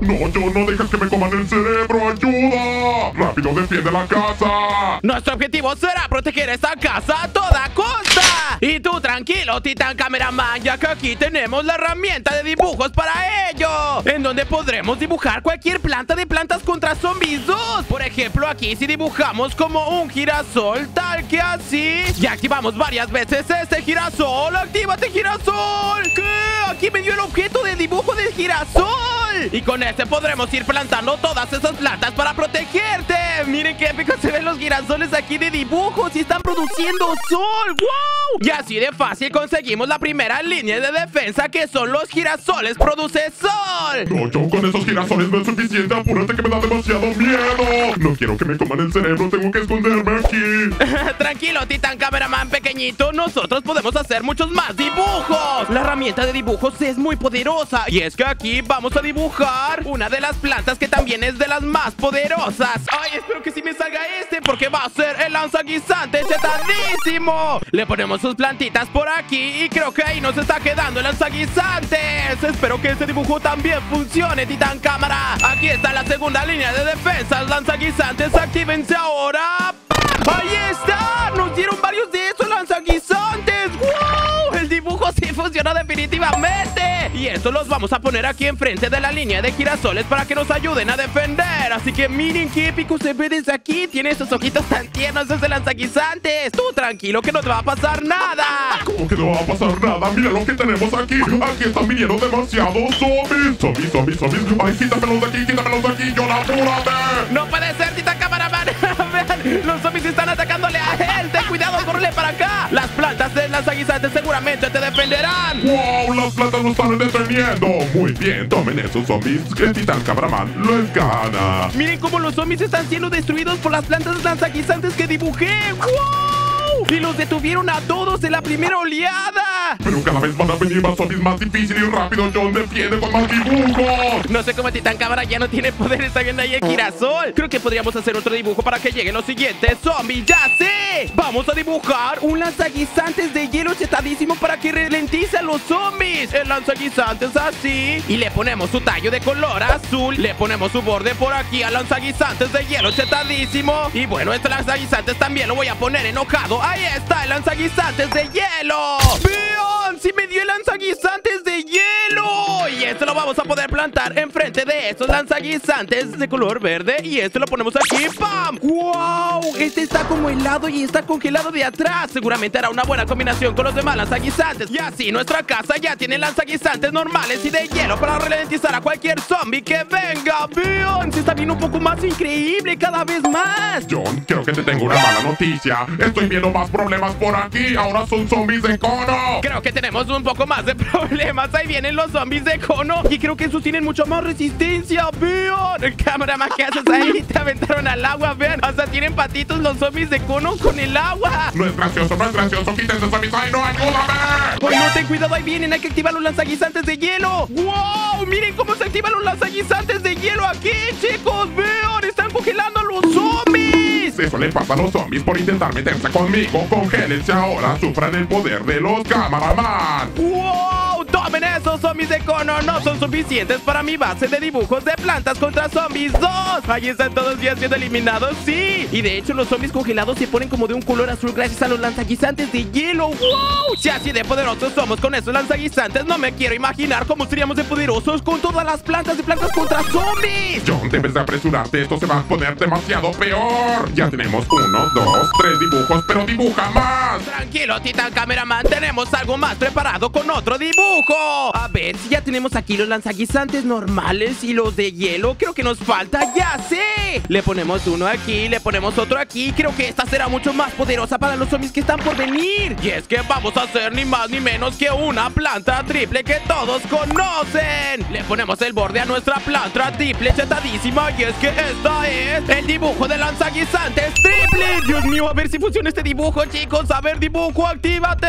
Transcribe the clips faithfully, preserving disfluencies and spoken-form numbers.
No, yo no dejes que me coman el cerebro. ¡Ayuda! ¡Rápido, defiende la casa! Nuestro objetivo será proteger esta casa a toda costa. Y tú tranquilo, Titán Cameraman, ya que aquí tenemos la herramienta de dibujos para ello, en donde podremos dibujar cualquier planta de Plantas contra Zombies dos. Por ejemplo, aquí si dibujamos como un girasol, tal que así, y activamos varias veces este girasol. ¡Actívate, girasol! ¿Qué? Aquí me dio el objeto de dibujo del girasol. Y con este podremos ir plantando todas esas plantas para protegerte. Miren qué épico se ven los girasoles aquí de dibujos y están produciendo sol. ¡Wow! Y así de fácil conseguimos la primera línea de defensa, que son los girasoles produce sol. No, yo con esos girasoles no es suficiente. Apúrate que me da demasiado miedo. No quiero que me coman el cerebro. Tengo que esconderme aquí. Tranquilo, Titán Cameraman pequeñito. Nosotros podemos hacer muchos más dibujos. La herramienta de dibujos es muy poderosa. Y es que aquí vamos a dibujar una de las plantas que también es de las más poderosas. Ay, espero que sí me salga este, porque va a ser el lanzaguisante chetadísimo. Le ponemos sus plantitas por aquí y creo que ahí nos está quedando el lanzaguisantes. Espero que este dibujo también funcione, Titán Cámara. Aquí está la segunda línea de defensa. Lanzaguisantes, actívense ahora. ¡Ahí está! ¡Nos dieron varios de esos lanzaguisantes! ¡Wow! El dibujo sí funcionó definitivamente. Y estos los vamos a poner aquí enfrente de la línea de girasoles para que nos ayuden a defender. Así que miren qué épico se ve desde aquí. Tiene esos ojitos tan tiernos ese lanzaguisantes. Tú tranquilo que no te va a pasar nada. ¿Cómo que no va a pasar nada? Mira lo que tenemos aquí. Aquí están viniendo demasiados zombies. Zombies, zombies, zombies. Ay, quítamelos de aquí, quítamelos de aquí. ¡Yo, apúrate! No puede ser, Titán Cameraman. Vean, los zombies están atacándole a él. Ten cuidado, córrele para acá. Las plantas del lanzaguisantes seguramente te defenderán. ¡Wow! Las plantas nos están deteniendo. Muy bien, tomen esos zombies. El Titán Cameraman les gana. Miren cómo los zombies están siendo destruidos por las plantas lanzaguisantes que dibujé. ¡Wow! Y los detuvieron a todos en la primera oleada. Pero cada vez van a venir más zombies más difíciles y rápido. John, defiende con más dibujos. No sé cómo Titán Cámara ya no tiene poder. Está viendo ahí el girasol. Creo que podríamos hacer otro dibujo para que lleguen los siguientes zombies. ¡Ya sé! Vamos a dibujar un lanzaguisantes de hielo chetadísimo para que ralentice a los zombies. El lanzaguisantes así. Y le ponemos su tallo de color azul. Le ponemos su borde por aquí al lanzaguisantes de hielo chetadísimo. Y bueno, este lanzaguisantes también lo voy a poner enojado. ¡Ahí está el lanzaguisantes de hielo! ¡Vean! ¡Sí me dio el lanzaguisantes de hielo! Y esto lo vamos a poder plantar enfrente de estos lanzaguisantes de color verde. Y este lo ponemos aquí. ¡Pam! ¡Wow! Este está como helado y está congelado de atrás. Seguramente hará una buena combinación con los demás lanzaguisantes. Y así nuestra casa ya tiene lanzaguisantes normales y de hielo para ralentizar a cualquier zombie que venga. ¡Vean! Se está viendo un poco más increíble cada vez más. John, creo que te tengo una mala noticia. Estoy viendo más problemas por aquí. Ahora son zombies de cono. Creo que tenemos un poco más de problemas. Ahí vienen los zombies de cono. Y creo que esos tienen mucha más resistencia. Vean. Cameraman, ¿qué haces ahí? Te aventaron al agua. Vean. Hasta tienen patitos los zombies de cono con el agua. No es gracioso, no es gracioso. Quítense zombies. ¡Ay, no! ¡Ayúdame! ¡Ay, no! Ten cuidado. Ahí vienen. Hay que activar los lanzaguisantes de hielo. ¡Wow! Miren cómo se activan los lanzaguisantes de hielo aquí, chicos. Vean. Están congelando a los zombies. Eso le pasa a los zombies por intentar meterse conmigo. Congélense ahora. Sufran el poder de los Cameraman. ¡Wow! ¡Tomen esos zombies de cono! No son suficientes para mi base de dibujos de Plantas contra Zombies dos. Ahí están todos ya siendo eliminados, sí. Y de hecho los zombies congelados se ponen como de un color azul gracias a los lanzaguisantes de hielo. ¡Wow! Si así de poderosos somos con esos lanzaguisantes, no me quiero imaginar cómo seríamos de poderosos con todas las plantas de Plantas contra Zombies. John, debes de apresurarte. Esto se va a poner demasiado peor. Ya tenemos uno, dos, tres dibujos, pero dibuja más. Tranquilo, Titán Cameraman. Tenemos algo más preparado con otro dibujo. A ver, si ya tenemos aquí los lanzaguisantes normales y los de hielo, creo que nos falta, ya sé. Le ponemos uno aquí, le ponemos otro aquí. Creo que esta será mucho más poderosa para los zombies que están por venir. Y es que vamos a hacer ni más ni menos que una planta triple que todos conocen. Le ponemos el borde a nuestra planta triple chetadísima. Y es que esta es el dibujo de lanzaguisantes triple. Dios mío, a ver si funciona este dibujo, chicos. A ver, dibujo, actívate.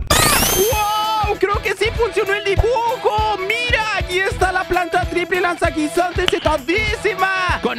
¡Wow! Creo que sí funcionó el dibujo. ¡Mira! Aquí está la planta triple lanzaguisantes chetadísima. Con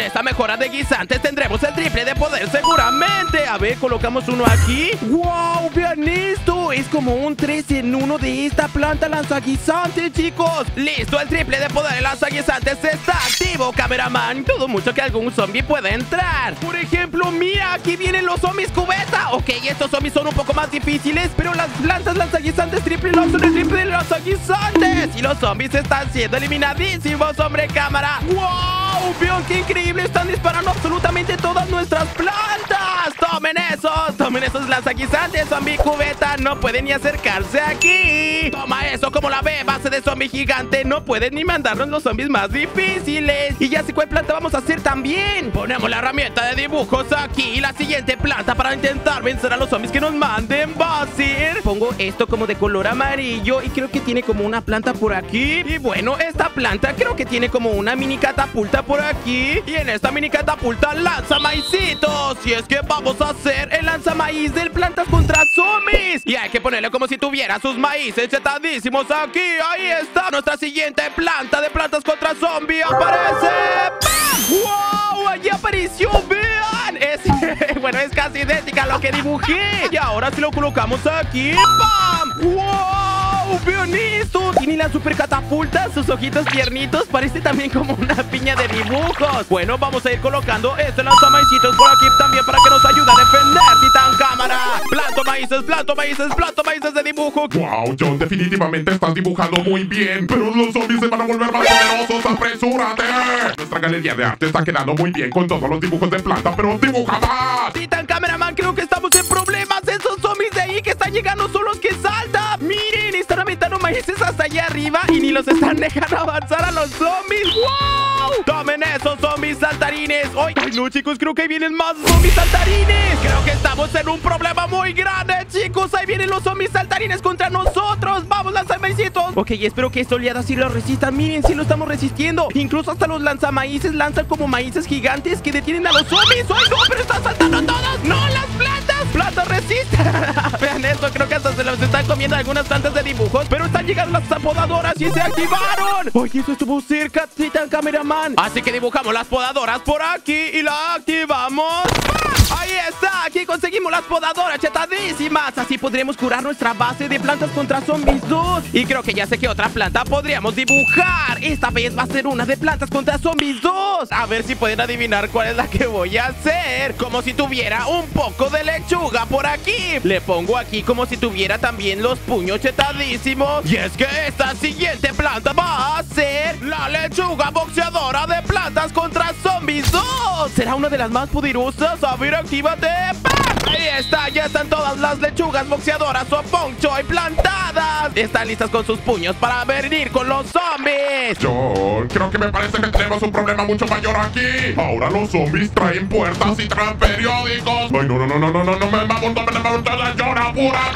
esta mejora de guisantes tendremos el triple de poder seguramente. A ver, colocamos uno aquí. ¡Wow! Vean esto. Es como un tres en uno de esta planta lanzaguisantes, chicos. Listo, el triple de poder de lanzaguisantes está activo, cameraman. Dudo mucho que algún zombie pueda entrar. Por ejemplo, mira, aquí vienen los zombies cubeta. Ok, estos zombies son un poco más difíciles, pero las plantas lanzaguisantes triple lanzan el triple de lanzaguisantes. Y los zombies están siendo eliminadísimos, hombre cámara. ¡Wow! Vean qué increíble. Están disparando absolutamente todas nuestras plantas. Tomen esos, tomen esos lanzaguisantes, zombie cubeta. No pueden ni acercarse aquí. Toma eso, como la ve, base de zombie gigante. No pueden ni mandarnos los zombies más difíciles. Y ya sé cuál planta vamos a hacer también. Ponemos la herramienta de dibujos aquí. Y la siguiente planta para intentar vencer a los zombies que nos manden va a ser... Pongo esto como de color amarillo. Y creo que tiene como una planta por aquí. Y bueno, esta planta creo que tiene como una mini catapulta por aquí. Y en esta mini catapulta lanza maicitos. Y es que vamos a hacer el lanza maíz del plantas contra zombies. Y hay que ponerle como si tuviera sus maíces chetadísimos aquí. Ahí está nuestra siguiente planta de plantas contra zombies. ¡Aparece! ¡Pam! ¡Wow! Allí apareció, vean. Es, bueno, es casi idéntica a lo que dibujé. Y ahora si lo colocamos aquí. ¡Pam! ¡Wow! Vean esto. Tiene la super catapulta. Sus ojitos tiernitos. Parece también como una piña de dibujos. Bueno, vamos a ir colocando este lanzamaicitos por aquí también para que nos ayude a defender, Titán Cámara. Planto maíces, planto maíces, planto maíces de dibujo. Wow, John, definitivamente estás dibujando muy bien. Pero los zombies se van a volver más poderosos. ¡Apresúrate! Nuestra galería de arte está quedando muy bien con todos los dibujos de planta, pero dibuja más. Titán Cameraman, creo que estamos en problemas. Esos zombies de ahí que están llegando son los que saltan. Miren, están aventando maíces hasta allá arriba y ni los están dejando avanzar a los zombies. ¡Wow! Tomen esos zombies saltarines. ¡Ay, ay no, chicos! Creo que ahí vienen más zombies saltarines. Creo que estamos en un problema muy grande, chicos. Ahí vienen los zombies saltarines contra nosotros. ¡Vamos, lanzamaicitos! Ok, espero que esta oleada sí lo resistan. Miren, sí lo estamos resistiendo. Incluso hasta los lanzamaíces lanzan como maíces gigantes que detienen a los zombies. ¡Ay, no! ¡Pero están saltando todos! ¡No, las plantas! ¡Plantas resisten! Vean esto, creo que hasta se los están comiendo algunas plantas de dibujos. Pero están llegando las podadoras y se activaron. Oye, eso estuvo cerca, Titán Cameraman. Así que dibujamos las podadoras por aquí y la activamos. ¡Ah! Ahí está, aquí conseguimos las podadoras chetadísimas. Así podremos curar nuestra base de plantas contra zombies dos. Y creo que ya sé que otra planta podríamos dibujar. Esta vez va a ser una de plantas contra zombies dos. A ver si pueden adivinar cuál es la que voy a hacer. Como si tuviera un poco de lechuga por aquí. Le pongo aquí como si tuviera también los puños chetadísimos. Y es que esta siguiente planta va a ser la lechuga boxeadora de plantas contra zombies dos. Será una de las más poderosas. A ver, actívate. ¡Pam! Ahí está, ya están todas las lechugas boxeadoras o poncho y plantadas. Están listas con sus puños para venir con los zombies. John, creo que me parece que tenemos un problema mucho mayor aquí. Ahora los zombies traen puertas y traen periódicos. Ay, no, no, no, no, no, no, no me va a montar, me va a montar, John, apúrate.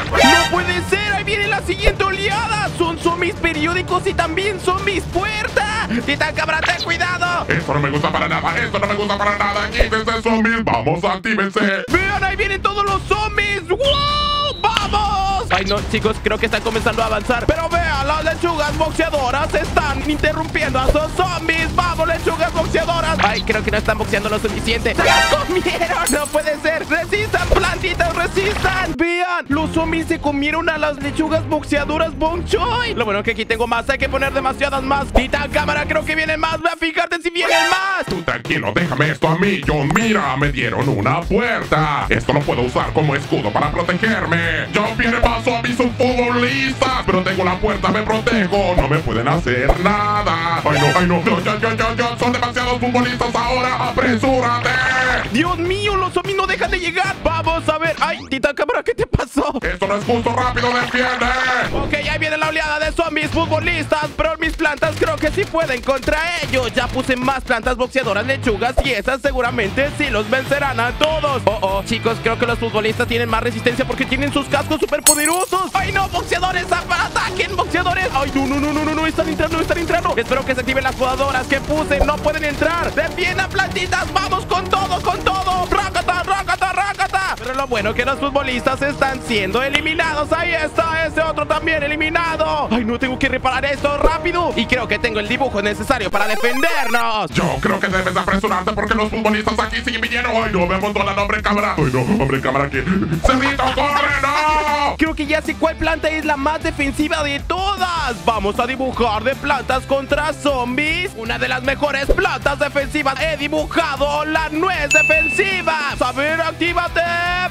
No puede ser, ahí viene la siguiente oleada. Son zombies periódicos y también zombies puerta. Titán Cabra, ten cuidado. Esto no me gusta para nada, esto no me gusta para nada. Quítense, zombies, vamos, actívense. Vean, ahí vienen todos los zombies. ¡Wow! ¡Vamos! Ay, no, chicos, creo que están comenzando a avanzar. Pero vean, las lechugas boxeadoras están interrumpiendo a esos zombies. ¡Vamos, lechugas boxeadoras! Ay, creo que no están boxeando lo suficiente. ¡Se las comieron! ¡No puede ser! ¡Resistan, plantitas, resistan! Vean, los zombies se comieron a las lechugas boxeadoras Bong Choy. Lo bueno que aquí tengo más, hay que poner demasiadas más. Titán Cámara, creo que vienen más. Ve a fijarte si vienen más. Tú tranquilo, déjame esto a mí, John. Mira, me dieron una puerta. Esto lo puedo usar como escudo para protegerme. John, viene más zombies, son futbolistas. Pero tengo la puerta, me protejo. No me pueden hacer nada. Ay, no, ay, no. John, John, John, John, John. Son demasiados futbolistas ahora. ¡Apresúrate! Dios mío, los zombies no dejan de llegar. Vamos a ver. Ay, Titán Cámara, ¿qué te pasó? Esto no es justo, rápido, defiende. Ok, ahí viene la oleada de zombies futbolistas. Pero mis plantas creo que sí pueden contra ellos. Ya puse más plantas boxeadoras lechugas y esas seguramente sí los vencerán a todos. Oh, oh, chicos, creo que los futbolistas tienen más resistencia porque tienen sus cascos súper poderosos. Ay, no, boxeadores, ataquen, boxeadores. Ay, no, no, no, no, no, no, están entrando, están entrando. Espero que se activen las podadoras que puse. No pueden entrar. Defiendan, plantitas, vamos con todo, con todo. Rácata, rácata, rácata. Pero lo bueno que los futbolistas están siendo eliminados. Ahí está, ese otro también eliminado. Ay, no, tengo que reparar esto rápido. Y creo que tengo el dibujo necesario para defendernos. Yo creo que debes de apresurarte porque los futbolistas aquí siguen viniendo. Ay, no, me montó la hombre en cámara. Ay, no, hombre en cámara aquí. ¡Cerrito, corre, no! Creo que ya sé cuál planta es la más defensiva de todas. Vamos a dibujar de plantas contra zombies. Una de las mejores plantas defensivas. He dibujado la nuez defensiva. A ver, actívate.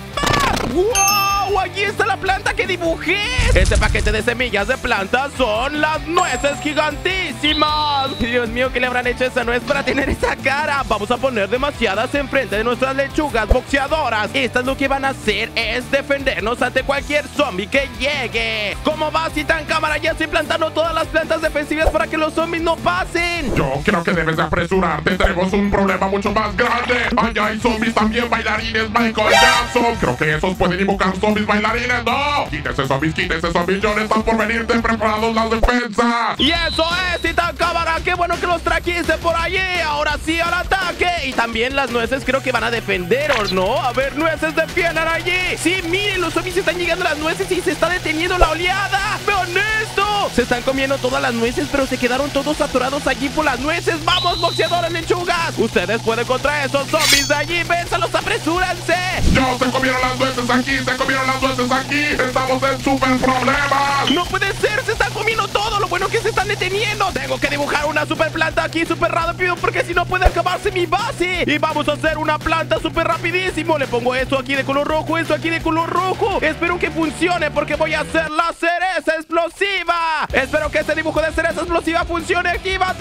¡Wow! Allí está la planta que dibujé. Este paquete de semillas de plantas son las nueces gigantísimas. Dios mío, ¿qué le habrán hecho a esa nuez para tener esa cara? Vamos a poner demasiadas enfrente de nuestras lechugas boxeadoras. Estas lo que van a hacer es defendernos ante cualquier zombie que llegue. ¿Cómo va, Titán Cámara? Ya estoy plantando todas las plantas defensivas para que los zombies no pasen. Yo creo que debes de apresurarte. Tenemos un problema mucho más grande. Allá hay zombies también, bailarines, Michael Jackson. Creo que esos pueden invocar zombies bailarines. ¡No! Quítese, zombies, quítese, zombies. John, están por venirte preparados las defensas. Y eso es, Titán Cámara. Qué bueno que los trajiste por allí. Ahora sí, al ataque. Y también las nueces creo que van a defenderos, ¿no? A ver, nueces, defiendan allí. Sí, miren, los zombies están llegando a las nueces y se está deteniendo la oleada. ¡Vean esto! Se están comiendo todas las nueces, pero se quedaron todos atorados allí por las nueces. ¡Vamos, boxeadores lechugas! Ustedes pueden contra esos zombies de allí. ¡Vénsalos, apresúrense! Yo, se comieron las nueces aquí, se comieron las nueces aquí. Estamos en súper problemas. ¡No puede ser! ¡Se están comiendo todo! Lo bueno es que se están deteniendo. Tengo que dibujar una super planta aquí súper rápido porque si no puede acabarse mi base. Y vamos a hacer una planta súper rapidísimo. Le pongo esto aquí de color rojo, esto aquí de color rojo. Espero que funcione porque voy a hacer la cereza explosiva. Espero que este dibujo de cereza explosiva funcione. ¡Actívate!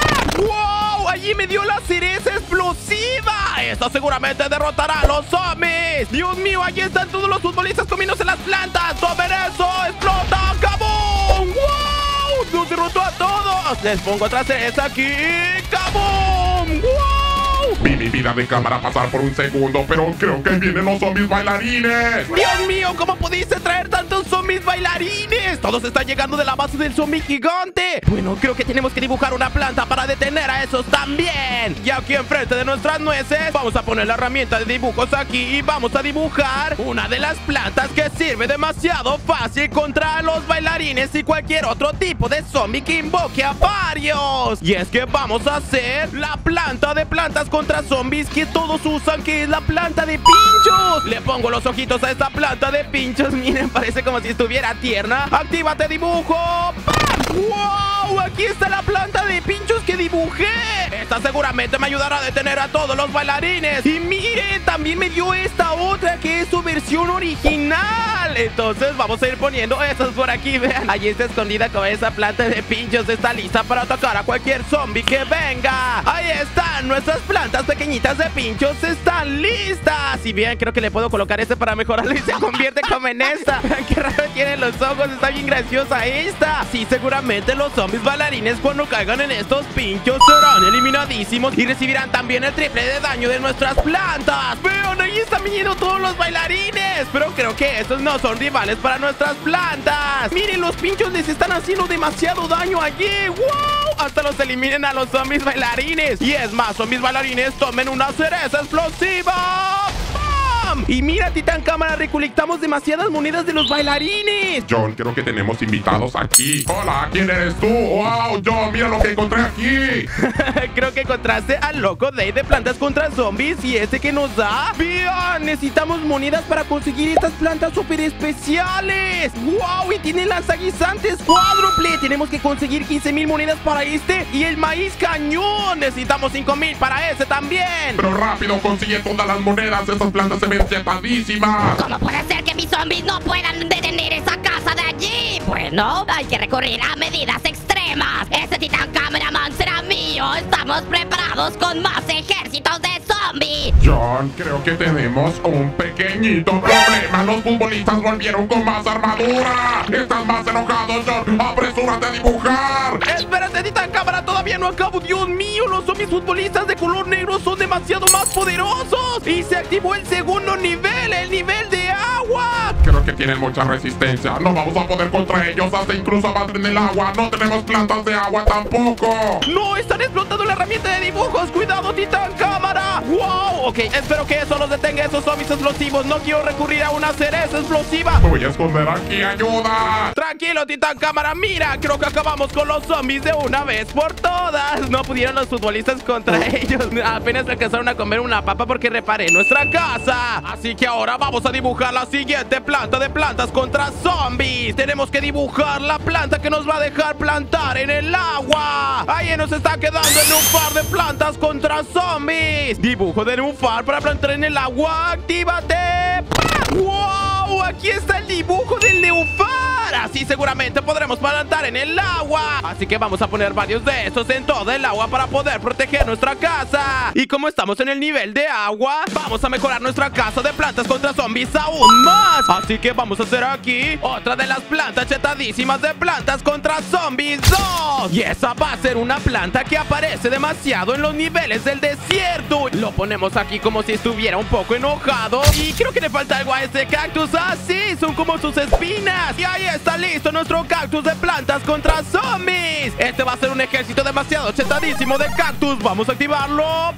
¡Wow! Allí me dio la cereza explosiva. Esto seguramente derrotará a los zombies. Dios mío, allí están todos los futbolistas comiéndose las plantas. ¡Tomen eso! ¡Explota! ¡Kaboom! ¡Wow! ¡Nos derrotó a todos! Les pongo otra cereza aquí. ¡Kaboom! ¡Wow! Vi mi vida de cámara pasar por un segundo, pero creo que vienen los zombies bailarines. ¡Dios mío! ¿Cómo pudiste traer tantos zombies bailarines? Todos están llegando de la base del zombie gigante. Bueno, creo que tenemos que dibujar una planta para detener a esos también. Y aquí enfrente de nuestras nueces vamos a poner la herramienta de dibujos aquí y vamos a dibujar una de las plantas que sirve demasiado fácil contra los bailarines y cualquier otro tipo de zombie que invoque a varios. Y es que vamos a hacer la planta de plantas contra zombies que todos usan, que es la planta de pinchos. Le pongo los ojitos a esta planta de pinchos. Miren, parece como si estuviera tierna. ¡Actívate, dibujo! ¡Pam! ¡Wow! Aquí está la planta de pinchos que dibujé. Esta seguramente me ayudará a detener a todos los bailarines. Y miren, también me dio esta otra que es su versión original. Entonces vamos a ir poniendo esas por aquí. Vean, allí está escondida con esa planta de pinchos. Está lista para atacar a cualquier zombie que venga. Ahí están nuestras plantas pequeñitas de pinchos. Están listas. Y bien, creo que le puedo colocar este para mejorarlo y se convierte como en esta. Qué raro tiene los ojos. Está bien graciosa esta. Sí, seguramente los zombies bailarines cuando caigan en estos pinchos serán eliminadísimos y recibirán también el triple de daño de nuestras plantas. Vean, ahí están viniendo todos los bailarines. Pero creo que estos no son rivales para nuestras plantas. Miren, los pinchos les están haciendo demasiado daño allí. ¡Wow! Hasta los eliminen a los zombies bailarines. Y es más, zombies bailarines, tomen una cereza explosiva. Y mira, Titán Cámara, recolectamos demasiadas monedas de los bailarines. John, creo que tenemos invitados aquí. Hola, ¿quién eres tú? ¡Wow, John! ¡Mira lo que encontré aquí! Creo que encontraste al loco Dave de plantas contra zombies. ¿Y este que nos da? ¡Vean! Necesitamos monedas para conseguir estas plantas súper especiales. ¡Wow! Y tiene lanzaguisantes cuádruple. Tenemos que conseguir quince mil monedas para este. Y el maíz cañón. Necesitamos cinco mil para ese también. Pero rápido, consigue todas las monedas. Esas plantas se ven chetadísimas. ¿Cómo puede ser que mis zombies no puedan detener esa casa de allí? Bueno, hay que recurrir a medidas extremas. Ese Titán Cameraman será mío. Estamos preparados con más ejércitos de zombies. John, creo que tenemos un pequeñito problema. Los futbolistas volvieron con más armadura. Estás más enojado, John. Apresúrate a dibujar. Espérate, Titán Cámara, todavía no acabo. Dios mío, los zombies futbolistas de color negro son demasiado más poderosos. Y se activó el segundo nivel, el nivel de agua. Creo que tienen mucha resistencia. No vamos a poder contra ellos. Hasta incluso abajo en el agua. No tenemos plantas de agua tampoco. No, están explotando la herramienta de dibujos. Cuidado, Titán Cámara. ¡Wow! Ok, espero que eso los detenga, esos zombies explosivos. No quiero recurrir a una cereza explosiva. Me voy a esconder aquí, ayuda. Tranquilo, Titán Cámara. Mira, creo que acabamos con los zombies de una vez por todas. No pudieron los futbolistas contra ellos. Apenas alcanzaron a comer una papa porque reparé nuestra casa. Así que ahora vamos a dibujar la siguiente planta de plantas contra zombies. Tenemos que dibujar la planta que nos va a dejar plantar en el agua. Ahí nos está quedando el nenúfar de plantas contra zombies. Dibujo de nenúfar para plantar en el agua. ¡Actívate! ¡Wow! Aquí está el dibujo del nenúfar. Así seguramente podremos plantar en el agua. Así que vamos a poner varios de estos en todo el agua para poder proteger nuestra casa. Y como estamos en el nivel de agua, vamos a mejorar nuestra casa de plantas contra zombies aún más. Así que vamos a hacer aquí otra de las plantas chetadísimas de plantas contra zombies dos. Y esa va a ser una planta que aparece demasiado en los niveles del desierto. Lo ponemos aquí como si estuviera un poco enojado. Y creo que le falta algo a este cactus. Ah, sí, son como sus espinas. Y ahí está listo nuestro cactus de plantas contra zombies. Este va a ser un ejército demasiado chetadísimo de cactus. Vamos a activarlo.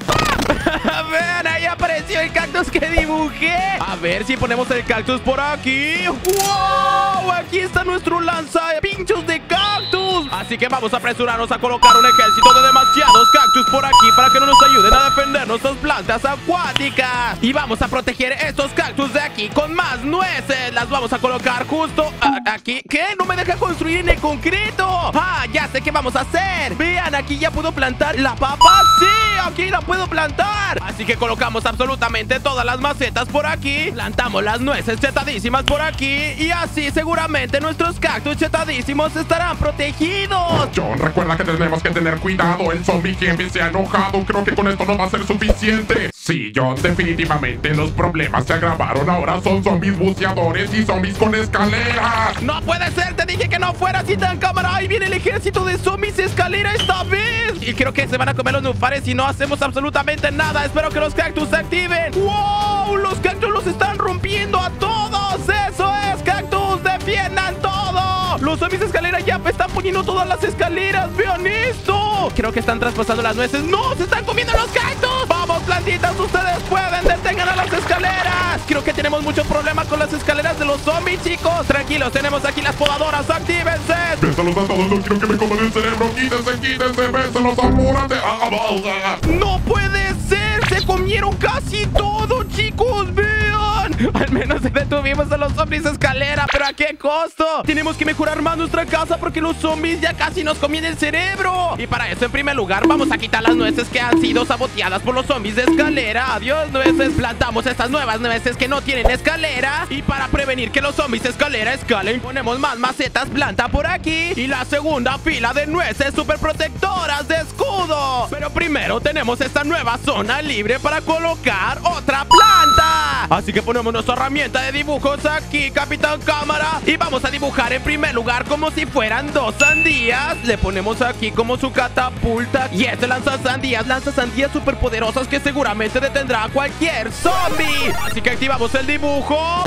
Vean, ahí apareció el cactus que dibujé. A ver si ponemos el cactus por aquí. ¡Wow! Aquí está nuestro lanza pinchos de cactus. Así que vamos a apresurarnos a colocar un ejército de demasiados cactus por aquí para que no nos ayuden a defender nuestras plantas acuáticas. Y vamos a proteger estos cactus de aquí con más nueces. Las vamos a colocar justo aquí. ¿Qué? ¿No me deja construir en el concreto? Ah, ya sé qué vamos a hacer. Vean, aquí ya puedo plantar la papa. Sí, aquí la puedo plantar. Así que colocamos absolutamente todas las macetas por aquí. Plantamos las nueces chetadísimas por aquí. Y así seguramente nuestros cactus chetadísimos estarán protegidos. John, recuerda que tenemos que tener cuidado. El zombie Henry se ha enojado. Creo que con esto no va a ser suficiente. Sí, John, definitivamente los problemas se agravaron. Ahora son zombies buceadores y zombies con escaleras. ¡No puede ser! ¡Te dije que no fuera así tan cámara! ¡Ahí viene el ejército de zombies escalera esta vez! Y creo que se van a comer los nenúfares si no hacemos absolutamente nada. Espero que los cactus se activen. ¡Wow! ¡Los cactus los están rompiendo a todos! ¡Eso es, cactus! ¡Defiendan todo! Los zombies escalera ya están poniendo todas las escaleras. ¡Vean esto! Creo que están traspasando las nueces. ¡No! ¡Se están comiendo los cactus! ¡Vamos, plantitas! ¡Ustedes pueden! ¡Detengan a las escaleras! Creo que tenemos muchos problemas con las escaleras de los zombies, chicos. Tranquilos, tenemos aquí las podadoras. ¡Actívense! Bésalos a todos, no quiero que me coman el cerebro. Quítense, quítense, bésalos, apúrate. ¡No puede ser! ¡Se comieron casi todo, chicos! ¡Vean! Al menos detuvimos a los zombies escalera, pero ¿a qué costo? Tenemos que mejorar más nuestra casa porque los zombies ya casi nos comían el cerebro. Y para eso, en primer lugar, vamos a quitar las nueces que han sido saboteadas por los zombies de escalera. Adiós, nueces. Plantamos estas nuevas nueces que no tienen escalera. Y para prevenir que los zombies de escalera escalen, ponemos más macetas planta por aquí. Y la segunda fila de nueces super protectoras de escudo. Pero primero tenemos esta nueva zona libre para colocar otra planta. Así que ponemos nuestra herramienta de dibujos aquí, Capitán Cámara. Y vamos a dibujar en primer lugar como si fueran dos sandías. Le ponemos aquí como su catapulta. Y este lanza sandías, lanza sandías super poderosas que seguramente detendrá a cualquier zombie. Así que activamos el dibujo.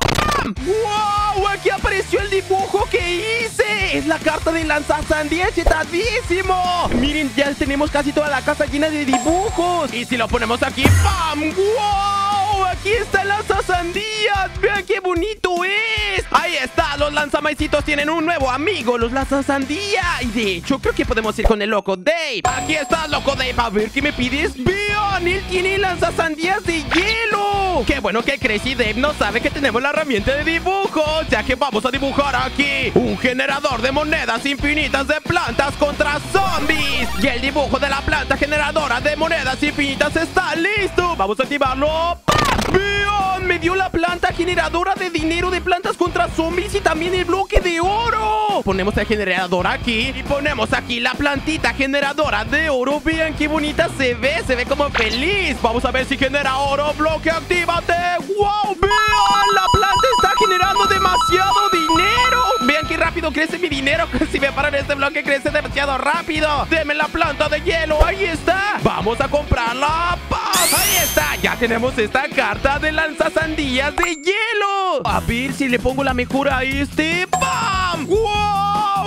¡Wow! Aquí apareció el dibujo que hice. Es la carta de lanzasandías chetadísimo. Miren, ya tenemos casi toda la casa llena de dibujos. Y si lo ponemos aquí, ¡pam! ¡Wow! Aquí está el lanzasandías. Vean qué bonito es. Ahí está, los lanzamaicitos tienen un nuevo amigo, los lanzasandías. Y de hecho, creo que podemos ir con el loco Dave. Aquí está, loco Dave. A ver, ¿qué me pides? Vean, él tiene lanzasandías de hielo. Qué bueno que Crazy Dave no sabe que tenemos la herramienta de dibujo, ya que vamos a dibujar aquí un generador de monedas infinitas de plantas contra zombies. Y el dibujo de la planta generadora de monedas infinitas está listo. Vamos a activarlo. ¡Vean! Me dio la planta generadora de dinero de plantas contra zombies y también el bloque de oro. Ponemos el generador aquí y ponemos aquí la plantita generadora de oro. Vean qué bonita se ve, se ve como feliz. Vamos a ver si genera oro. Bloque, actívate. ¡Wow! ¡Vean! La planta está generando demasiado dinero. Vean qué rápido crece mi dinero. Si me paran este bloque crece demasiado rápido. Deme la planta de hielo. Ahí está. Vamos a comprarla. ¡Pam! Ahí está. Ya tenemos esta carta de lanzasandías de hielo. A ver si le pongo la mejor a este. ¡Pam! ¡Wow!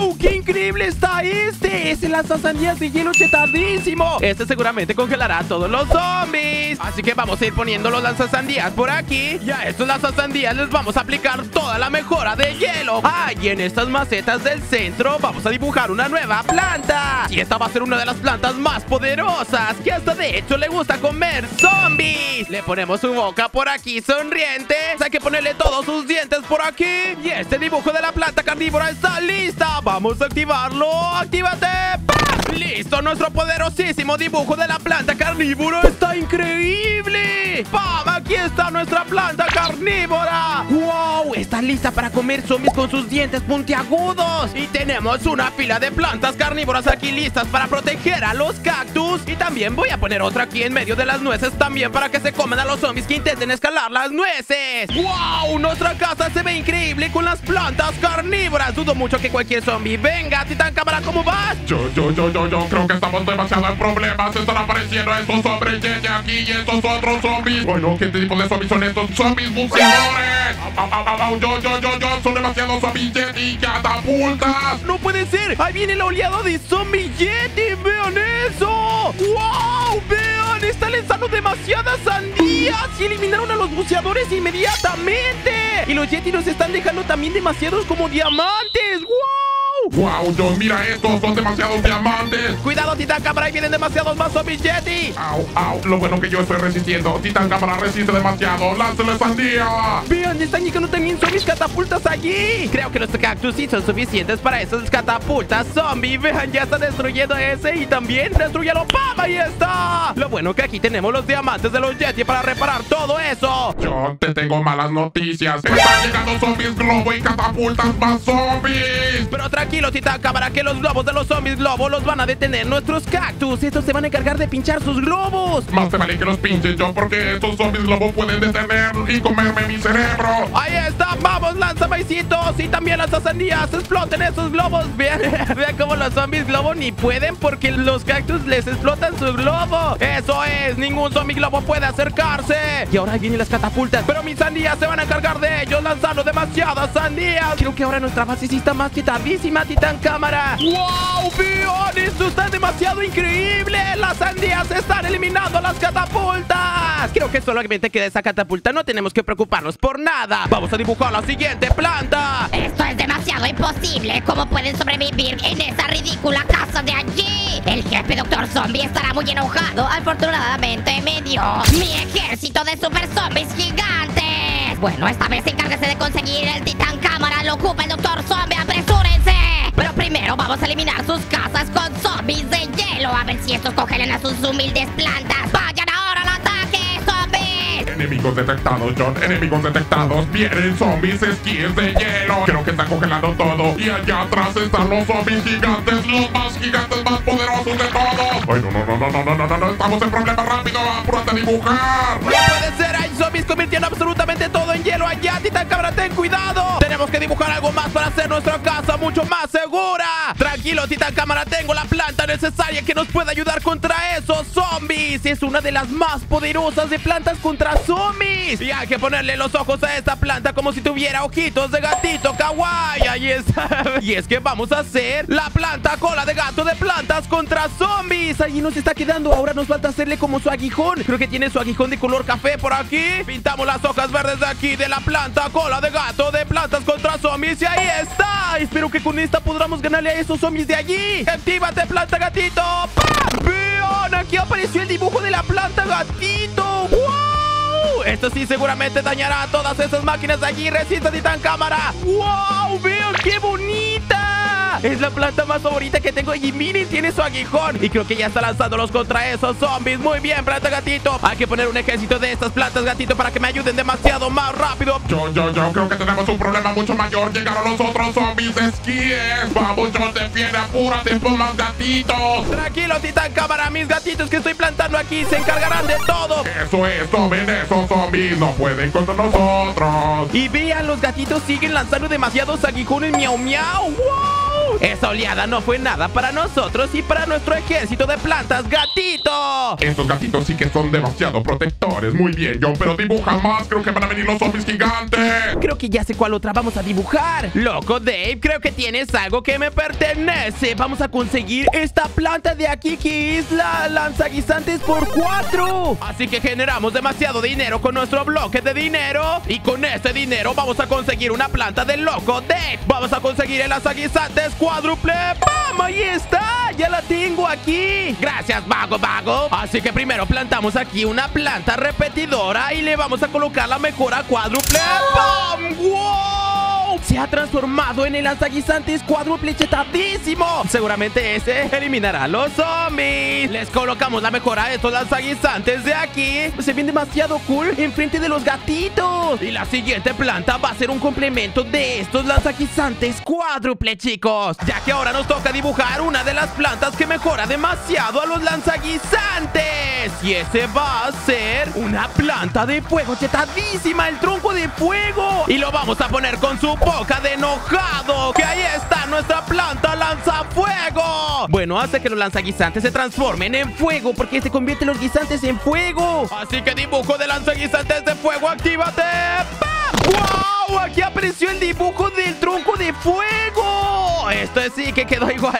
¡Wow! ¡Qué increíble está este! ¡Es el lanzasandías de hielo chetadísimo! Este seguramente congelará a todos los zombies. Así que vamos a ir poniendo los lanzasandías por aquí. Y a estos lanzasandías les vamos a aplicar toda la mejora de hielo. ¡Ah! Y en estas macetas del centro vamos a dibujar una nueva planta. Y esta va a ser una de las plantas más poderosas, que hasta de hecho le gusta comer zombies. Le ponemos su boca por aquí sonriente. Hay que ponerle todos sus dientes por aquí. Y este dibujo de la planta carnívora está lista. Vamos a activarlo. ¡Actívate! ¡Pam! ¡Listo! Nuestro poderosísimo dibujo de la planta carnívora está increíble. ¡Pam! Aquí está nuestra planta carnívora. ¡Wow! Está lista para comer zombies con sus dientes puntiagudos. Y tenemos una fila de plantas carnívoras aquí listas para proteger a los cactus. Y también voy a poner otra aquí en medio de las nueces también para que se coman a los zombies que intenten escalar las nueces. ¡Wow! Nuestra casa se ve increíble con las plantas carnívoras. Dudo mucho que cualquier zombie venga. Titán Cámara, ¿cómo vas? Yo, yo, yo, yo, yo creo que estamos demasiado en problemas. Están apareciendo estos hombres de aquí y estos otros zombies. Bueno, ¿qué tipo de zombies son estos? ¡Zombies buceadores! Au, au, au, au, yo, yo, yo, yo, son demasiados zombies y catapultas. ¡No puede ser! ¡Ahí viene la oleada de zombie Yeti! ¡Vean eso! ¡Wow! ¡Vean! ¡Están lanzando demasiadas sandías! ¡Y eliminaron a los buceadores inmediatamente! ¡Y los Yeti nos están dejando también demasiados como diamantes! ¡Wow! ¡Wow! Yo, mira estos, son demasiados diamantes. ¡Cuidado, Titán Cámara! ¡Ahí vienen demasiados más zombies Yeti! ¡Au, au! Lo bueno que yo estoy resistiendo. Titán Cámara resiste demasiado. ¡Láncele sandía! ¡Vean! ¡Están llegando también zombies catapultas allí! Creo que los cactus sí son suficientes para esas catapultas zombie. ¡Vean! Ya está destruyendo ese y también destruyelo. ¡Pam! ¡Ahí está! Lo bueno que aquí tenemos los diamantes de los Yeti para reparar todo eso. Yo te tengo malas noticias. Están llegando zombies globo y catapultas más zombies. Pero tranquilo, Titán Cámara, que los globos de los zombies globo los van a detener nuestros cactus. Estos se van a encargar de pinchar sus globos. Más te vale que los pinches yo, porque estos zombies globo pueden detener y comerme mi cerebro. Ahí está, vamos, lanza maicitos y también lanza sandías. Exploten esos globos. Vean, vean cómo los zombies globo ni pueden porque los cactus les explotan su globo. Eso es, ningún zombie globo puede acercarse. Y ahora vienen las catapultas, pero mis sandías se van a encargar de ellos lanzando demasiadas sandías. Creo que ahora nuestra base sí está más quitadísima, Titán Cámara. ¡Wow! ¡Vean! ¡Esto está demasiado increíble! ¡Las sandías están eliminando las catapultas! Creo que solamente queda esa catapulta. No tenemos que preocuparnos por nada. Vamos a dibujar la siguiente planta. Esto es demasiado imposible. ¿Cómo pueden sobrevivir en esa ridícula casa de allí? El jefe Doctor Zombie estará muy enojado. Afortunadamente me dio mi ejército de super zombies gigantes. Bueno, esta vez encárguese de conseguir el Titán Cámara. Lo ocupa el Doctor Zombie. ¡Apresúrense! Pero primero vamos a eliminar sus casas con zombies de hielo. A ver si estos congelan a sus humildes plantas. ¡Vayan ahora al ataque, zombies! Enemigos detectados, John. Enemigos detectados. Vienen zombies esquíes de hielo. Creo que están congelando todo. Y allá atrás están los zombies gigantes. Los más gigantes, más poderosos de todos. Ay, no, no, no, no, no, no, no, no, no. Estamos en problemas. Rápido. Apúrate a dibujar. ¡No puede ser! ¡Hay zombies convirtiendo absolutamente todo en hielo allá! ¡Titán Cámara, ten cuidado! Tenemos que dibujar algo más para hacer nuestra casa mucho más segura. Tranquilo, Titán Cámara, tengo la planta necesaria que nos puede ayudar contra esos zombies. Es una de las más poderosas de plantas contra zombies. Y hay que ponerle los ojos a esta planta como si tuviera ojitos de gatito kawaii. Ahí está. Y es que vamos a hacer la planta cola de gato de plantas contra zombies. Ahí nos está quedando. Ahora nos falta hacerle como su aguijón. Creo que tiene su aguijón de color café por aquí. Pintamos las hojas verdes de aquí de la planta cola de gato de plantas contra zombies. Y ahí está. Espero que con esta podamos ganarle a esos zombies de allí. ¡Actívate, planta gatito! ¡Pam! ¡Vean! Aquí apareció el dibujo de la planta gatito. ¡Wow! Esto sí seguramente dañará a todas esas máquinas de allí. Resiste, Titán Cámara. ¡Wow! ¡Vean qué bonita! Es la planta más favorita que tengo. Y miren, tiene su aguijón. Y creo que ya está lanzándolos contra esos zombies. Muy bien, planta gatito. Hay que poner un ejército de estas plantas gatito para que me ayuden demasiado más rápido. Yo, yo, yo creo que tenemos un problema mucho mayor. Llegaron los otros zombies esquíes. Vamos, John, defiende, apúrate por más gatitos. Tranquilo, Titán Cámara. Mis gatitos que estoy plantando aquí se encargarán de todo. Eso es, tomen esos zombies. No pueden contra nosotros. Y vean, los gatitos siguen lanzando demasiados aguijones. Miau, miau. ¡Wow! Esa oleada no fue nada para nosotros y para nuestro ejército de plantas, gatito. Estos gatitos sí que son demasiado protectores. Muy bien, John, pero dibuja más. Creo que van a venir los zombies gigantes. Creo que ya sé cuál otra vamos a dibujar. Loco Dave, creo que tienes algo que me pertenece. Vamos a conseguir esta planta de aquí que es la lanzaguisantes por cuatro. Así que generamos demasiado dinero con nuestro bloque de dinero. Y con ese dinero vamos a conseguir una planta de Loco Dave. Vamos a conseguir el lanzaguisantes cuádruple. ¡Pam! Ahí está. Ya la tengo aquí. Gracias, vago, vago. Así que primero plantamos aquí una planta repetidora y le vamos a colocar la mejora cuádruple. ¡Pam! ¡Wow! Se ha transformado en el lanzaguisantes cuádruple chetadísimo. Seguramente ese eliminará a los zombies. Les colocamos la mejora a estos lanzaguisantes de aquí. Se ven demasiado cool enfrente de los gatitos. Y la siguiente planta va a ser un complemento de estos lanzaguisantes cuádruple, chicos. Ya que ahora nos toca dibujar una de las plantas que mejora demasiado a los lanzaguisantes. Y ese va a ser una planta de fuego chetadísima, el tronco de fuego. Y lo vamos a poner con su boca de enojado. Que ahí está nuestra planta lanzafuego. Bueno, hace que los lanzaguisantes se transformen en fuego, porque se convierten los guisantes en fuego. Así que dibujo de lanzaguisantes de fuego, actívate. ¡Pam! ¡Wow! Aquí apareció el dibujo del tronco de fuego. Esto sí que quedó igual.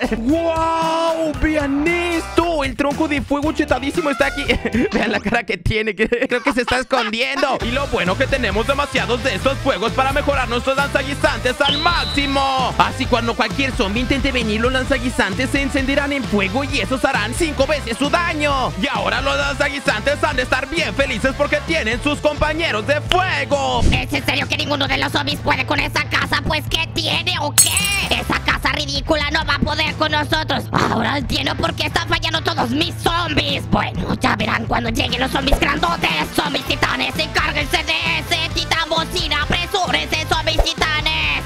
¡Wow! Vean esto. El tronco de fuego chetadísimo está aquí. Vean la cara que tiene, que creo que se está escondiendo. Y lo bueno que tenemos demasiados de estos fuegos para mejorar nuestros lanzaguisantes al máximo. Así cuando cualquier zombie intente venir, los lanzaguisantes se encenderán en fuego y esos harán cinco veces su daño. Y ahora los lanzaguisantes han de estar bien felices porque tienen sus compañeros de fuego. ¿Es en serio que ninguno de los zombies puede con esa casa? Pues ¿qué tiene o qué? Esa casa ridícula no va a poder con nosotros. Ahora entiendo por qué están fallando todos mis zombies. Bueno, ya verán cuando lleguen los zombies grandotes. Zombies titanes, encárguense de ese titán bocina. Apresúrense, zombies titanes.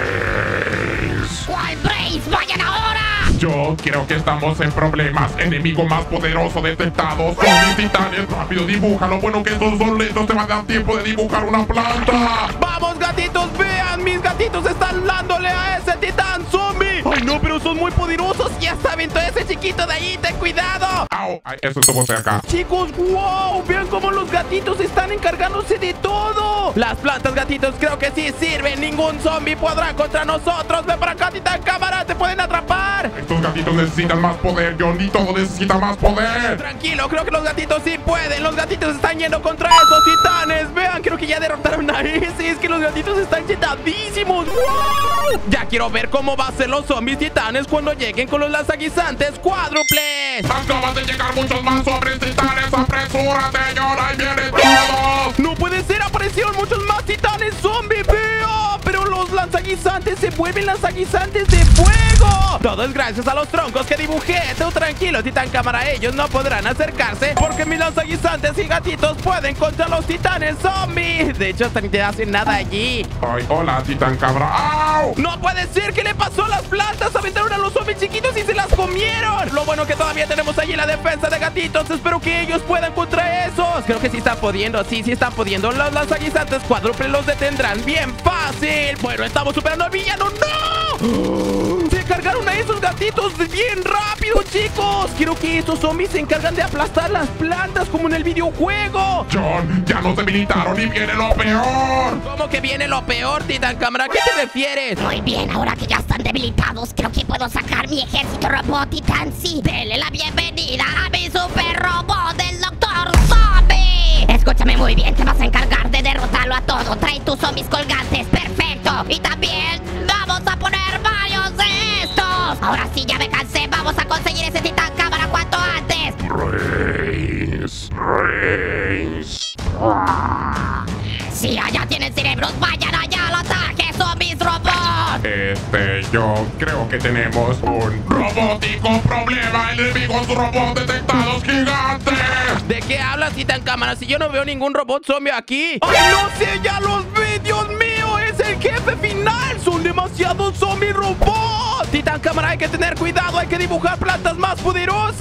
Brace. ¿Cuál Brace? ¡Vayan ahora! Yo creo que estamos en problemas. Enemigo más poderoso detectado. Zombies titanes. Rápido, dibújalo. Bueno, que estos son lentos. Te va a dar tiempo de dibujar una planta. ¡Vamos, gatitos! ¡Vean! Mis gatitos están dándole a ese titán zombie. ¡Ay, no! Pero son muy poderosos. Ya saben, todo ese chiquito de ahí. ¡Ten cuidado! ¡Au! Ay, eso estuvo cerca. Chicos, wow, vean cómo los gatitos están encargándose de todo. Las plantas, gatitos, creo que sí sirven. Ningún zombie podrá contra nosotros. Ven para acá, titán cámara, te pueden atrapar. Estos gatitos necesitan más poder, John. Y todo necesita más poder. Tranquilo, creo que los gatitos sí pueden. Los gatitos están yendo contra esos titanes. Vean, creo que ya derrotaron a ese. Es que los gatitos están chetadísimos. ¡Wow! Ya quiero ver cómo va a ser los zombies titanes cuando lleguen con los lanzaguisantes cuádruples. Acaban de llegar muchos más zombies titanes. Apresúrate, John. Ahí vienen todos. No puede ser, aparecieron muchos más titanes zombies. Veo, pero los lanzaguisantes se vuelven lanzaguisantes de fuego. Todo es gracias a los troncos que dibujé. Tú tranquilo, titán cámara, ellos no podrán acercarse porque mis lanzaguisantes y gatitos pueden contra los titanes zombies. De hecho, hasta ni te hacen nada allí. Ay, hola, titán cabra. ¡Au! No puede ser, ¿qué le pasó a las plantas? Aventaron a los zombies chiquitos y se las comieron. Lo bueno que todavía tenemos allí la defensa de gatitos. Espero que ellos puedan contra esos. Creo que sí están pudiendo, sí, sí están pudiendo. Los lanzaguisantes cuádruples los detendrán bien fácil. Bueno, estamos superando al villano. ¡No! Se cargaron a esos gatitos bien rápido, chicos. Quiero que estos zombies se encargan de aplastar las plantas como en el videojuego. John, ya nos debilitaron y viene lo peor. ¿Cómo que viene lo peor, titán cámara? ¿A qué te refieres? Muy bien, ahora que ya están debilitados, creo que puedo sacar mi ejército robot titán. Sí, denle la bienvenida a mi super robot del doctor Zombie. Escúchame muy bien, te vas a encargar de derrotarlo a todo. Trae tus zombies colgantes, perfecto. Y también vamos a poner varios de estos. Ahora sí, ya me cansé, vamos a conseguir ese titán cámara cuanto antes. Brace, Brace. Si allá tienen cerebros, vayan allá al ataque, zombies robots. Este, yo creo que tenemos un robótico problema. Enemigos robots detectados gigantes. ¿De qué hablas, titán cámara? Si yo no veo ningún robot zombie aquí. ¡Ay, no sé! ¡Ya los vi! ¡Dios mío! ¡Es el jefe final! ¡Son demasiados zombie robots! Titán cámara, hay que tener cuidado. Hay que dibujar plantas más poderosas.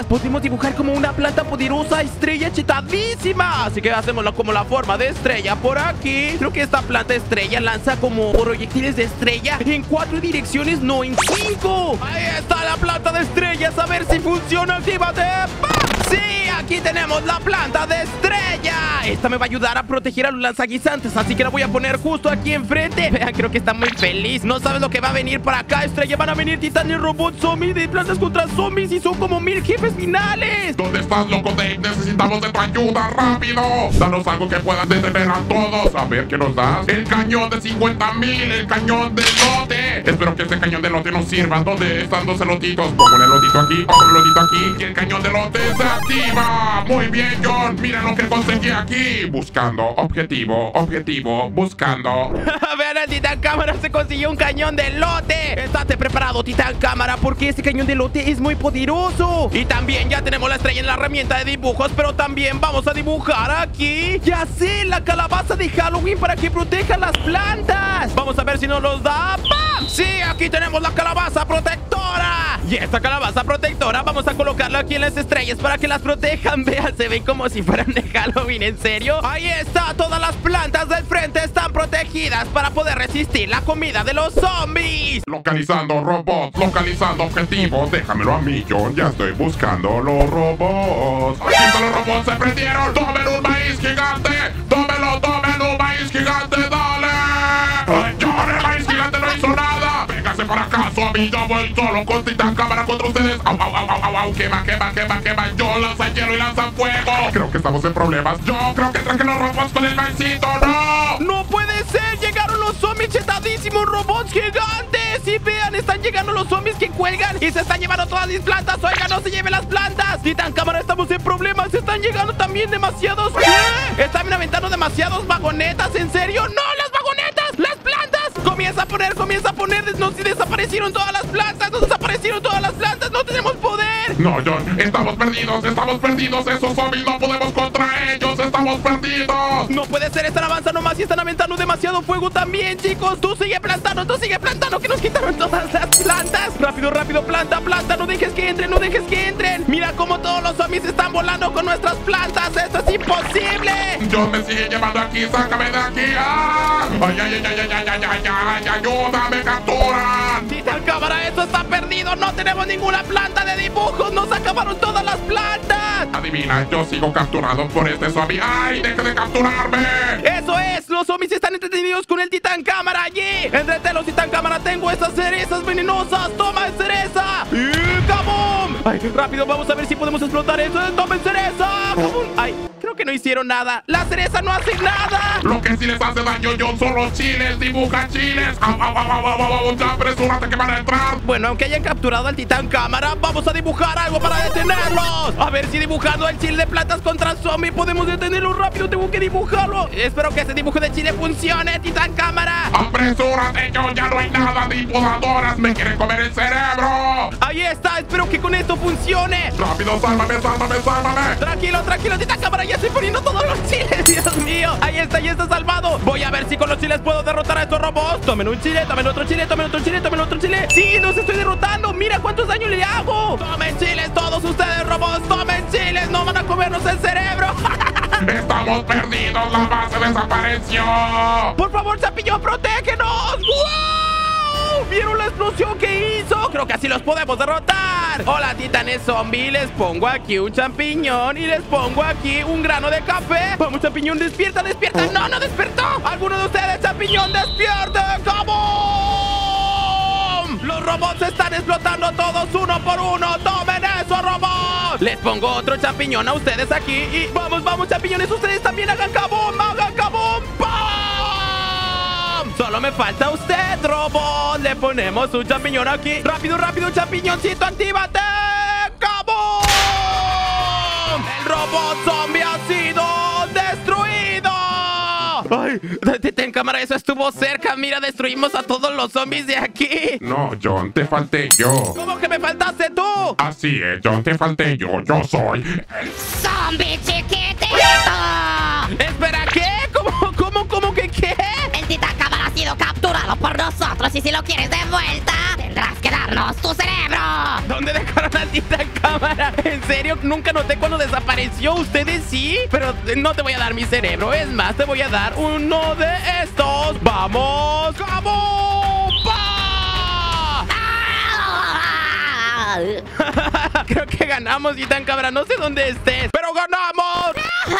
Podemos dibujar como una planta poderosa, estrella chetadísima. Así que hacemos como la forma de estrella por aquí. Creo que esta planta estrella lanza como proyectiles de estrella en cuatro direcciones, no en cinco. Ahí está la planta de estrellas. A ver si funciona. Actívate. ¡Pam! Sí, aquí tenemos la planta de estrella. Esta me va a ayudar a proteger a los lanzaguisantes, así que la voy a poner justo aquí enfrente. Vean, creo que está muy feliz. No sabes lo que va a venir para acá, estrella. Van a venir titanes, robots, zombies, de plantas contra zombies, y son como mil jefes finales. ¿Dónde estás, loco Dave? Necesitamos de tu ayuda, rápido. Danos algo que pueda detener a todos. A ver, ¿qué nos das? El cañón de cincuenta mil, el cañón de lote. Espero que este cañón de lote nos sirva. ¿Dónde están dos elotitos? Pongo el elotito aquí, pongo el elotito aquí, y el cañón de lote se activa. Muy bien, John. Mira lo que conseguí aquí. Buscando, objetivo, objetivo, buscando. Vean, el Titán Cámara se consiguió un cañón de lote. Estate preparado, Titán Cámara, porque este cañón de lote es muy poderoso. Y también ya tenemos la estrella en la herramienta de dibujos, pero también vamos a dibujar aquí, ya sé, la calabaza de Halloween para que proteja las plantas. Vamos a ver si nos los da. ¡Pam! Sí, aquí tenemos la calabaza protectora. Y esta calabaza protectora vamos a colocarla aquí en las estrellas para que las protejan. Vean, se ven como si fueran de Halloween. ¿En serio? Ahí está, todas las plantas del frente están protegidas para poder resistir la comida de los zombies. Localizando robots, localizando objetivos. Déjamelo a mí, John. Ya estoy buscando los robots. Aquí están los robots, se prendieron. ¡Tomen un maíz gigante! ¡Tómelo, tomen un maíz gigante! ¡Dale! Ay, John, el maíz gigante no hizo nada. Véngase para acá, zombie. Yo voy solo con Titán Cámara contra ustedes. ¡Au, au, au, au, au! ¡Quema, quema, quema, quema! John lanza hielo y lanza fuego. Creo que estamos en problemas. Yo creo que traje los robots con el maicito. ¡No! ¡No puede ser! ¡Llegaron los zombies chetadísimos! ¡Robots gigantes! Y vean, están llegando los zombies que cuelgan y se están llevando todas mis plantas. ¡Oigan, no se lleven las plantas! Titán Cámara, estamos en problemas. Están llegando también demasiados. ¿Qué? Están aventando demasiados vagonetas. ¿En serio? ¡No! ¡Las vagonetas! ¡Las plantas! Comienza a poner, comienza a poner. No, si desaparecieron todas las plantas. No desaparecieron todas las plantas. No tenemos poder. No, John, estamos perdidos, estamos perdidos. Esos zombies no podemos contra ellos. Estamos perdidos. No puede ser, están avanzando más y están aventando demasiado fuego también, chicos. Tú sigue plantando, tú sigue plantando, que nos quitaron todas las plantas. Rápido, rápido, planta, planta. No dejes que entren, no dejes que entren. Mira cómo todos los zombies están volando con nuestras plantas. Esto es imposible. John me sigue llevando aquí, sácame de aquí. ¡Ah! ¡Ay, ay, ay, ay, ay, ay, ay, ay, ay! ¡Ayúdame, capturan! Titán Cámara, esto está perdido. No tenemos ninguna planta de dibujos. Nos acabaron todas las plantas. Adivina, yo sigo capturado por este zombie. ¡Ay, deje de capturarme! Eso es, los zombies están entretenidos con el Titán Cámara allí. Entretelos, Titán Cámara, tengo estas cerezas venenosas. Toma cereza. Y ¡kabum! Ay, rápido, vamos a ver si podemos explotar eso. ¡Tomen cereza! ¡Kabum! Ay, creo que no hicieron nada. La cereza no hace nada. Lo que sí les hace daño, John, son los chiles. Dibuja chiles. ¡Au, au, au, au, au, au! ¡Ya apresúrate que van a entrar! Bueno, aunque hayan capturado al Titán Cámara, vamos a dibujar algo para detenerlos. A ver si dibujando el chile de plantas contra zombie podemos detenerlo rápido. Tengo que dibujarlo. Espero que ese dibujo de chile funcione, Titán Cámara. ¡Apresúrate, John! ¡Ya no hay nada de podadoras! ¡Me quieren comer el cerebro! Ahí está, espero que con esto funcione. ¡Rápido, sálvame, sálvame, sálvame! Tranquilo, tranquilo, Titán Cámara, ya estoy poniendo todos los chiles. Dios mío, ahí está, ya está salvado. Voy a ver si con los chiles puedo derrotar a estos robots. Tomen un chile, tomen otro chile, tomen otro chile, tomen otro chile. Sí, los estoy derrotando. Mira cuántos daños le hago. Tomen chiles todos ustedes, robots. Tomen chiles, no van a comernos el cerebro. ¡Estamos perdidos! ¡La base desapareció! Por favor, champiñón, protégenos. ¡Wow! ¿Vieron la explosión que hizo? Creo que así los podemos derrotar. Hola, titanes zombie. Les pongo aquí un champiñón y les pongo aquí un grano de café. Vamos, champiñón, despierta, despierta. No, no despertó. ¿Alguno de ustedes, champiñón, despierte? ¡Kabum! Los robots están explotando todos uno por uno. ¡Tomen eso, robots! Les pongo otro champiñón a ustedes aquí y vamos, vamos, champiñones. Ustedes también hagan kabum, hagan kabum. ¡Pum! Solo me falta usted, robot. Le ponemos un champiñón aquí. Rápido, rápido, champiñoncito, actívate. ¡Kabum! El robot zombie ha sido destruido. Ay, Titán Cámara, eso estuvo cerca. Mira, destruimos a todos los zombies de aquí. No, John, te falté yo. ¿Cómo que me faltaste tú? Así es, John, te falté yo. Yo soy el ¡Zombie chiquitito! Espera, ¿qué? ¿Cómo, cómo, cómo que qué? El Titán Cámara ha sido capturado por nosotros y si lo quieres de vuelta, tendrás que dar darnos tu cerebro. ¿Dónde dejaron al Titán Cámara? ¿En serio? Nunca noté cuando desapareció. ¿Ustedes sí? Pero no te voy a dar mi cerebro. Es más, te voy a dar uno de estos. ¡Vamos! ¡Cabo! ¡Pa! ¡Ah! Creo que ganamos, Titán Cámara. No sé dónde estés, pero ganamos.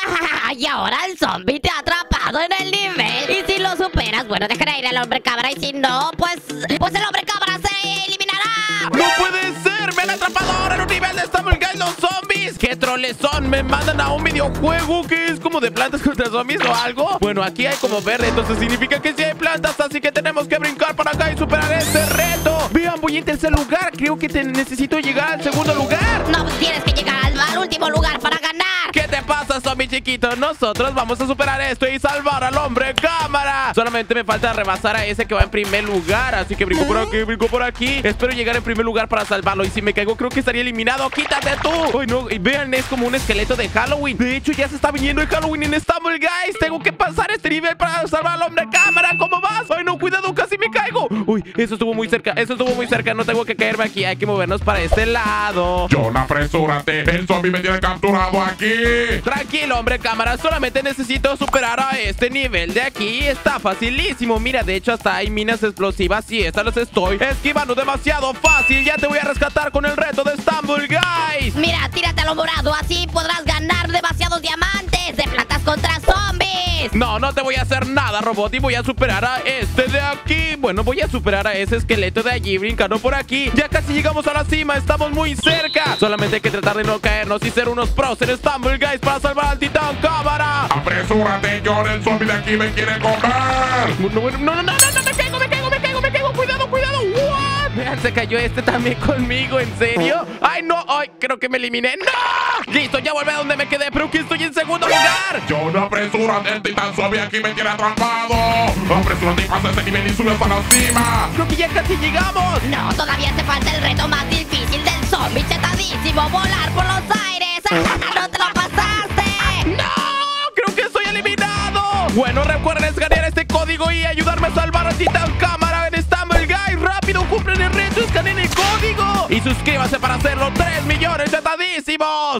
Y ahora el zombie te ha atrapado en el nivel. Y si lo superas, bueno, dejaré ir al hombre cabra. Y si no, pues, pues el hombre cabra se eliminará. ¡No puede ser! ¡Me han atrapado ahora en un nivel de Stumble Guys los zombies! ¡Qué troles son! ¿Me mandan a un videojuego que es como de plantas contra zombies o algo? Bueno, aquí hay como verde, entonces significa que sí hay plantas, así que tenemos que brincar para acá y superar este reto. Vean, voy en tercer lugar. Creo que te necesito llegar al segundo lugar. No, pues tienes que llegar al, al último lugar para ganar. ¿Qué te pasa, zombie chiquito? Nosotros vamos a superar esto y salvar al hombre cámara. Solamente me falta rebasar a ese que va en primer lugar. Así que brinco por aquí, brinco por aquí. Espero llegar en primer lugar para salvarlo. Y si me caigo, creo que estaría eliminado. ¡Quítate tú! Uy, no, y vean, es como un esqueleto de Halloween. De hecho, ya se está viniendo el Halloween en Stumble Guys. Tengo que pasar este nivel para salvar al hombre cámara. ¿Cómo vas? ¡Ay, no! Cuidado, casi me caigo. Uy, eso estuvo muy cerca, eso estuvo muy cerca. No tengo que caerme aquí, hay que movernos para este lado. John, apresúrate. El zombie me tiene capturado aquí. Tranquilo, hombre cámara, solamente necesito superar a este nivel de aquí. Está facilísimo, mira, de hecho hasta hay minas explosivas y estas las estoy esquivando demasiado fácil. Ya te voy a rescatar con el reto de Stumble Guys. Mira, tírate a lo morado, así podrás ganar demasiados diamantes de plantas contra zombies. No, no te voy a hacer nada, robot, y voy a superar a este de aquí. Bueno, voy a superar a ese esqueleto de allí, brincando por aquí. Ya casi llegamos a la cima, estamos muy cerca. Solamente hay que tratar de no caernos y ser unos pros en Stumble Guys para salvar al Titán Cámara. Apresúrate, John, el zombie de aquí me quiere comer. No, no, no, no, no, no, me caigo, me caigo, me caigo, me caigo. Cuidado, cuidado. What? Vean, se cayó este también conmigo, ¿en serio? Ay, no, ay, creo que me eliminé. ¡No! Listo, ya volví a donde me quedé, pero que estoy en segundo lugar. John, apresúrate, el titán zombie aquí me tiene atrapado. Apresúrate y pasa ese nivel y sube hasta la cima. Creo que ya casi llegamos. No, todavía te falta el reto más difícil del zombie chetadísimo, volar por los aires. ¡No te lo pasaste! ¡No! ¡Creo que estoy eliminado! Bueno, recuerden escanear este código y ayudarme a salvar al Titán Cámara en Stumble Guys. ¡Rápido! ¡Cumplen el reto! ¡Escaneen el código! Y suscríbanse para hacerlo tres millones chetadísimos.